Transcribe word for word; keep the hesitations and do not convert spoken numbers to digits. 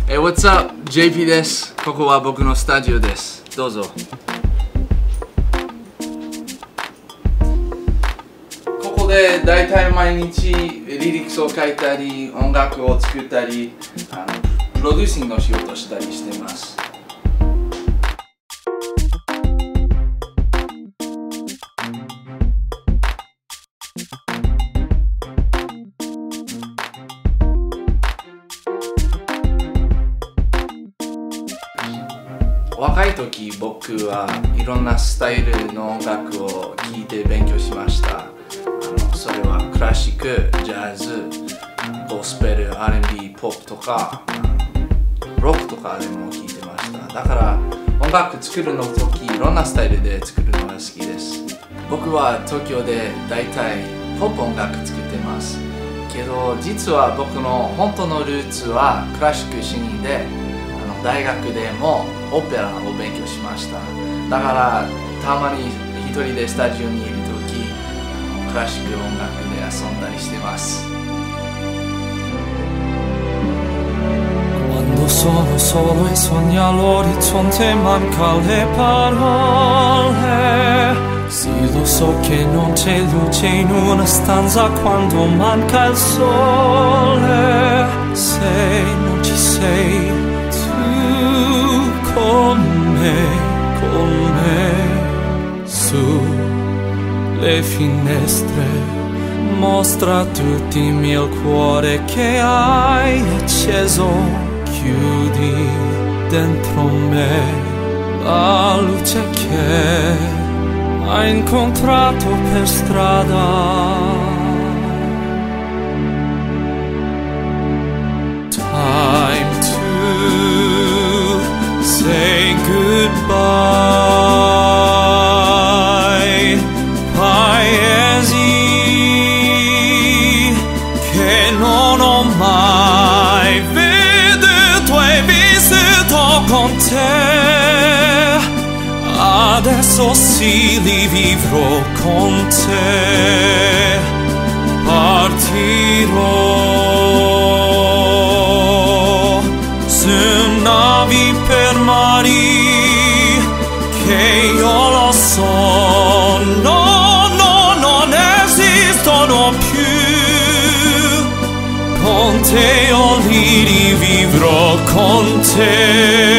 Hey, what's up? ジェイピー です。ここは僕のスタジオです。どうぞ。ここでだいたい毎日リリックスを書いたり、音楽を作ったり、あのプロデューシングの仕事をしたりしています。若い時、僕はいろんなスタイルの音楽を聴いて勉強しました。あのそれはクラシック、ジャズ、ゴスペル、アールエンドビー、ポップとか、ロックとかでも聴いてました。だから音楽作るの時、いろんなスタイルで作るのが好きです。僕は東京でだいたいポップ音楽作ってます。けど実は僕の本当のルーツはクラシック主義で、大学でもオペラを勉強しました。だからたまに一人でスタジオにいるとき、クラシック音楽で遊んだりしてます。 Quando sono solo e sogno all'orizzonte manca le parole. Sì, lo so che non c'è luce in una stanza quando manca il sole. Se non ci sei con me, con me, sulle finestre, mostra tutti il mio cuore che hai acceso, chiudi dentro me la luce che hai incontrato per strada. Time to say goodbye, paesi che non ho mai veduto e vissuto con te. Adesso sì li vivrò con te. Partirò su navi per mari che io lo so, no, no, non esistono più. Con te io li rivivrò con te.